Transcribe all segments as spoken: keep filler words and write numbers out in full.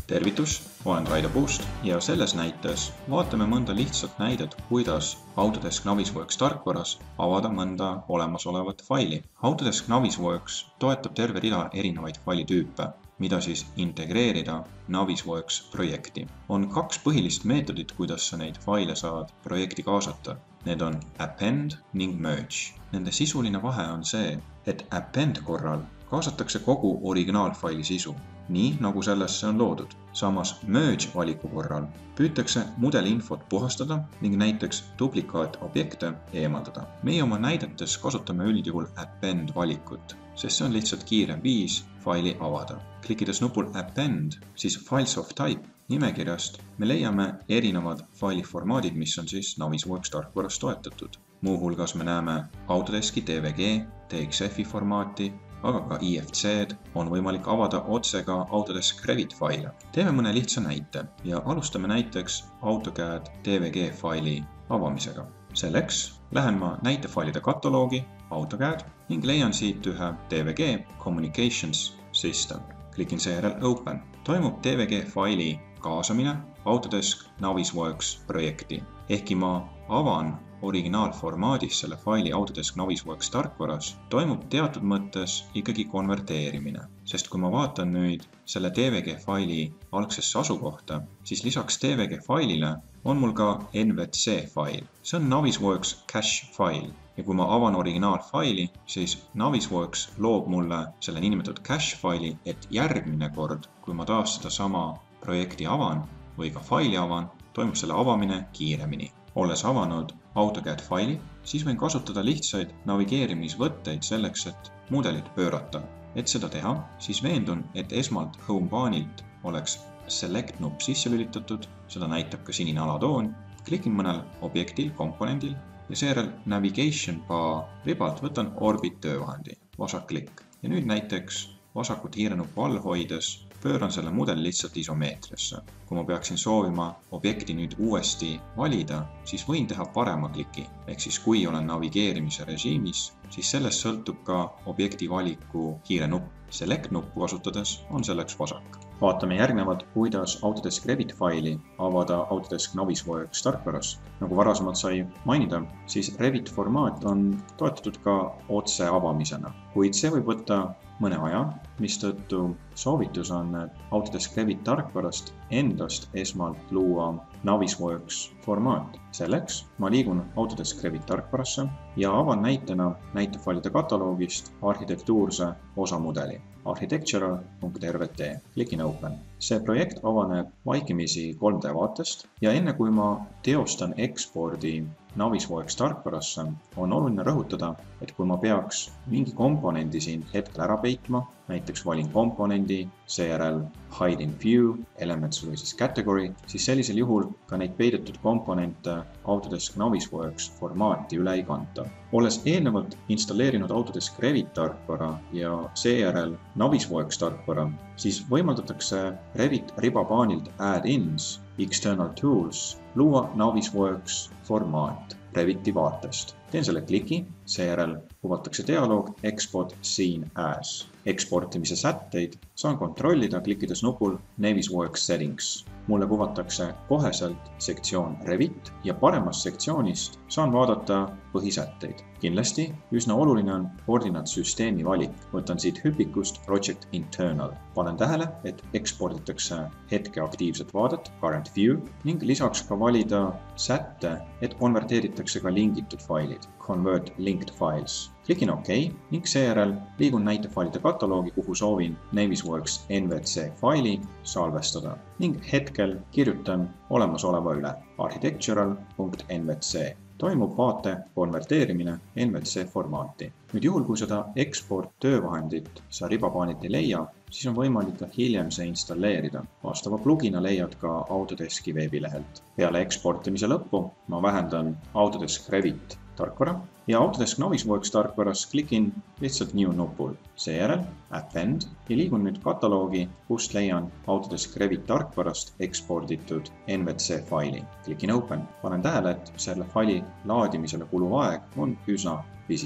Tervitus, olen Raido Puust ja selles näites vaatame mõnda lihtsat näidet, kuidas Autodesk Navisworks tarkvaras avada mõnda olemasolevat faili. Autodesk Navisworks toetab terve rida erinevaid failitüüpe, mida siis integreerida Navisworks projekti. On kaks põhilist meetodit, kuidas sa neid faile saad projekti kaasata. Need on append ning merge. Nende sisuline vahe on see, et append korral kaasatakse kogu originaalfaili sisu, nii nagu sellesse on loodud. Samas merge valiku korral püütakse mudeliinfot puhastada ning näiteks duplikaat objekte eemaldada. Meie oma näidetes kasutame üldjuhul append valikut, sest see on lihtsalt kiirem viis faili avada. Klikides nupul append, siis files of type nimekirjast me leiame erinevad failiformaadid, mis on siis Navisworks tarkvaras toetatud. Muuhulgas me näeme Autodeski D V G, D X F-i formaati, aga ka I F C-d on võimalik avada otse ka Autodesk Revit faile. Teeme mõne lihtsa näite ja alustame näiteks AutoCAD D V G faili avamisega. Selleks lähen ma näitefailide kataloogi AutoCAD ning leian siit ühe D V G Communications System. Klikin seejärel Open. Toimub D V G faili kaasamine Autodesk Navisworks projekti. Ehkki ma avan originaalformaadis selle faili Autodesk Navisworks tarkvaras, toimub teatud mõttes ikkagi konverteerimine. Sest kui ma vaatan nüüd selle D V G faili algsesse asukohta, siis lisaks D V G failile on mul ka N V C fail. See on Navisworks cache fail. Ja kui ma avan originaalfaili, siis Navisworks loob mulle selle niinimetatud cache faili, et järgmine kord, kui ma taas seda sama projekti avan või ka faili avan, toimub selle avamine kiiremini. Olles avanud AutoCAD faili, siis võin kasutada lihtsaid navigeerimisvõtteid selleks, et mudelit pöörata. Et seda teha, siis veendun, et esmalt Home-baanilt oleks Select nupp sisse lülitatud, seda näitab ka sinine alatoon. Klikin mõnel objektil, komponendil ja seejärel Navigation bar ribalt võtan Orbit töövahendi, vasak klikk. Ja nüüd näiteks vasakut hiirenuppu all hoides pööran selle mudel lihtsalt isomeetriasse. Kui ma peaksin soovima objekti nüüd uuesti valida, siis võin teha parema kliki. Ehk siis kui olen navigeerimise režiimis, siis sellest sõltub ka objekti valiku hiire nupp. Select nuppu kasutades on selleks vasak. Vaatame järgnevalt, kuidas Autodesk Revit faili avada Autodesk Navisworks tarkvaras. Nagu varasemalt sai mainida, siis Revit formaat on toetatud ka otse avamisena, kuid see võib võtta mõne aja, mistõttu soovitus on Autodesk Revit tarkvarast endast esmalt luua Navisworks formaat. Selleks ma liigun Autodesk Revit tarkvarasse ja avan näitena näitefailide kataloogist arhitektuurse osamudeli architectural punkt R V T. Klikin Open. See projekt avaneb vaikimisi kolm D vaatest ja enne kui ma teostan ekspordi Navisworks tarkvarasse, on oluline rõhutada, et kui ma peaks mingi komponendi siin hetkel ära peitma, näiteks valin komponendi, seejärel Hide in View, Elements või siis Category, siis sellisel juhul ka neid peidetud komponente Autodesk Navisworks formaati üle ei kanta. Olles eelnevalt installeerinud Autodesk Revit tarkvara ja seejärel Navisworks tarkvara, siis võimaldatakse Revit ribapaanilt Add-ins, External Tools, luua Navisworks formaat Reviti vaatest. Teen selle kliki, seejärel kuvatakse dialoog Export Scene As. Eksportimise sätteid saan kontrollida klikkides nupul Navisworks Settings. Mulle kuvatakse koheselt sektsioon Revit ja paremast sektsioonist saan vaadata põhisätteid. Kindlasti üsna oluline on koordinaatsüsteemi valik. Võtan siit hüpikust Project Internal. Panen tähele, et eksporditakse hetke aktiivset vaadet, Current View, ning lisaks ka valida sätte, et konverteeritakse ka lingitud failid, Convert Linked Files. Klikin OK ning seejärel liigun näitefailide kataloogi, kuhu soovin Navisworks N V C faili salvestada ning hetkel kirjutan olemasoleva üle architectural punkt N V C. Toimub vaate konverteerimine N V C formaati. Nüüd juhul, kui seda eksport töövahendit sa ribapaanilt ei leia, siis on võimalik ka hiljem see installeerida. Vastava plugina leiad ka Autodeski veebilehelt. Peale eksportimise lõppu ma vähendan Autodesk Revit tarkvara ja Autodesk Navisworks tarkvaras klikin lihtsalt New nupul. Seejärel Append ja liigun nüüd kataloogi, kust leian Autodesk Revit tarkvarast eksporditud N V C faili. Klikin Open. Panen tähele, et selle faili laadimisele kuluv aeg on üsna pisike.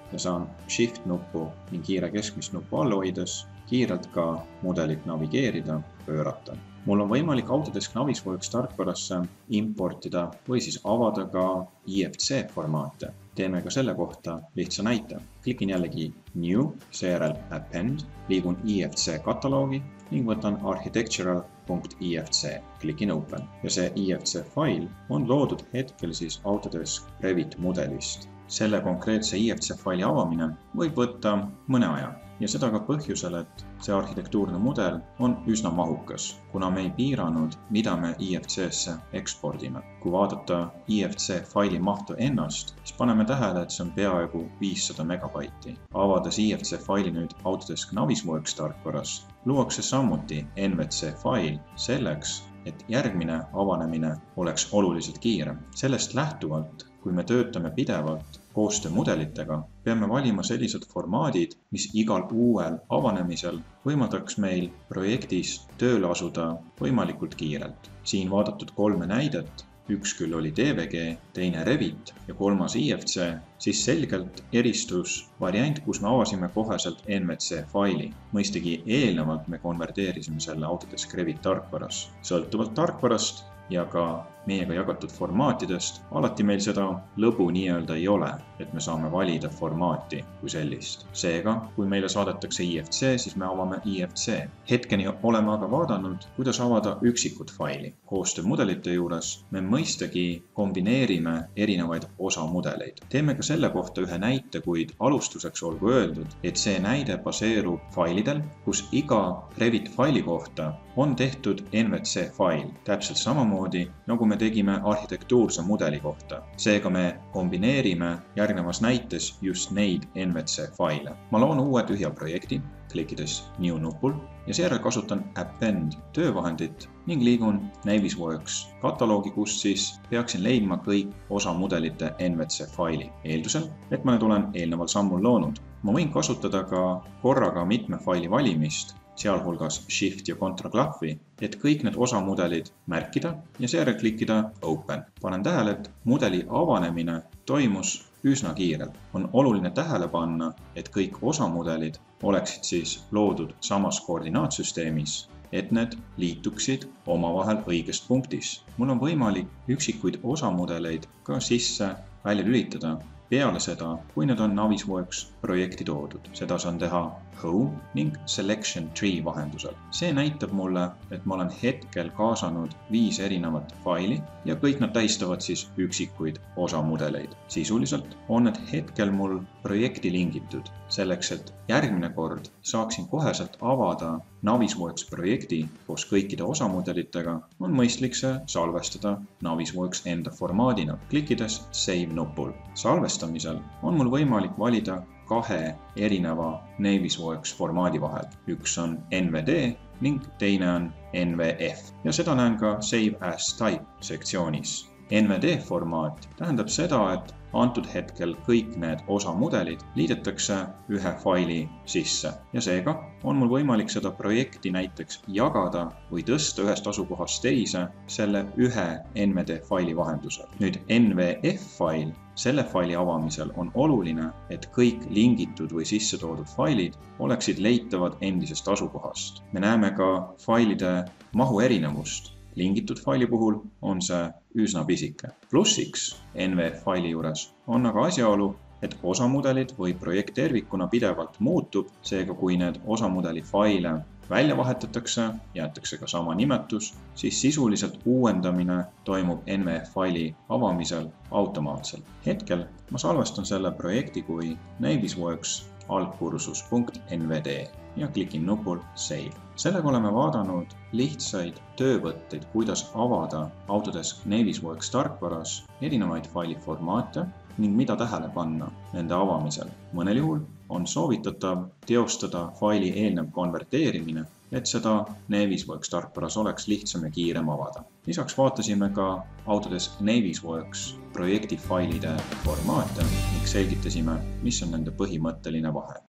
ja saan Shift nuppu ning kiire keskmist nuppu all hoides kiirelt ka mudelit navigeerida, pöörata. Mul on võimalik Autodesk Navisworks tarkvarasse importida või siis avada ka I F C formaate. Teeme ka selle kohta lihtsa näite. Klikin jällegi New, seejärel Append, liigun I F C kataloogi ning võtan architectural punkt I F C. Klikin Open ja see I F C fail on loodud hetkel siis Autodesk Revit mudelist. Selle konkreetse I F C faili avamine võib võtta mõne aja ja seda ka põhjusel, et see arhitektuurne mudel on üsna mahukas, kuna me ei piiranud, mida me I F C-sse ekspordime. Kui vaadata I F C faili mahtu ennast, siis paneme tähele, et see on peaaegu viissada megabaiti. Avades I F C faili nüüd Autodesk Navisworks tarkvarast, luuakse samuti N V C fail selleks, et järgmine avanemine oleks oluliselt kiirem. Sellest lähtuvalt, kui me töötame pidevalt koostöömudelitega, peame valima sellised formaadid, mis igal uuel avanemisel võimaldaks meil projektis tööle asuda võimalikult kiirelt. Siin vaadatud kolme näidet, üks küll oli D V G, teine Revit ja kolmas I F C, siis selgelt eristus variant, kus me avasime koheselt N V C faili. Mõistagi eelnevalt me konverteerisime selle Autodesk Revit tarkvaras. Sõltuvalt tarkvarast ja ka meiega jagatud formaatidest, alati meil seda lõbu nii-öelda ei ole, et me saame valida formaati kui sellist. Seega, kui meile saadetakse I F C, siis me avame I F C. Hetkeni oleme aga vaadanud, kuidas avada üksikut faili. Koostöömudelite juures me mõistagi kombineerime erinevaid osamudeleid. Teeme ka selle kohta ühe näite, kuid alustuseks olgu öeldud, et see näide baseerub failidel, kus iga Revit faili kohta on tehtud N V C fail, täpselt samamoodi, nagu me tegime arhitektuurse mudeli kohta. Seega me kombineerime järgnevas näites just neid N V C faile. Ma loon uue tühja projekti, klikkides New nupul ja seejärel kasutan Append töövahendit ning liigun Navisworks kataloogi, kus siis peaksin leidma kõik osamudelite N V C faili. Eeldusel, et ma need olen eelneval sammul loonud. Ma võin kasutada ka korraga mitme faili valimist, sealhulgas Shift ja Ctrl klahvi, et kõik need osamudelid märkida ja seejärel klikkida Open. Panen tähele, et mudeli avanemine toimus üsna kiirelt. On oluline tähele panna, et kõik osamudelid oleksid siis loodud samas koordinaatsüsteemis, et need liituksid omavahel õigest punktis. Mul on võimalik üksikuid osamudeleid ka sisse välja lülitada peale seda, kui need on Navisworks projekti toodud. Seda saan teha Home ning Selection Tree vahendusel. See näitab mulle, et ma olen hetkel kaasanud viis erinevat faili ja kõik nad tähistavad siis üksikuid osamudeleid. Sisuliselt on need hetkel mul projekti lingitud. Selleks, et järgmine kord saaksin koheselt avada Navisworks projekti koos kõikide osamudelitega, on mõistlik see salvestada Navisworks enda formaadina, klikkides Save nupul. Salvestamisel on mul võimalik valida kahe erineva Navisworks formaadi vahel. Üks on N V D ning teine on N V F ja seda näen ka Save as Type sektsioonis. N V D formaat tähendab seda, et antud hetkel kõik need osamudelid liidetakse ühe faili sisse ja seega on mul võimalik seda projekti näiteks jagada või tõsta ühest asukohast teise selle ühe N V D faili vahendusel. Nüüd N V F fail, selle faili avamisel on oluline, et kõik lingitud või sisse toodud failid oleksid leitavad endisest asukohast. Me näeme ka failide mahu erinevust. Lingitud faili puhul on see üsna pisike. Plussiks N V F faili juures on aga asjaolu, et osamudelid või projekt tervikuna pidevalt muutub, seega kui need osamudeli faile välja vahetatakse, jäetakse ka sama nimetus, siis sisuliselt uuendamine toimub N V F faili avamisel automaatselt. Hetkel ma salvestan selle projekti kui Navisworks algkursus punkt N V D ja klikin nupul Save. Sellega oleme vaadanud lihtsaid töövõtteid, kuidas avada Autodesk Navisworks tarkvaras erinevaid failiformaate ning mida tähele panna nende avamisel. Mõnel juhul on soovitatav teostada faili eelnev konverteerimine, et seda Navisworks tarkvaras oleks lihtsam ja kiirem avada. Lisaks vaatasime ka Autodesk Navisworks projekti failide formaate ning selgitasime, mis on nende põhimõtteline vahe.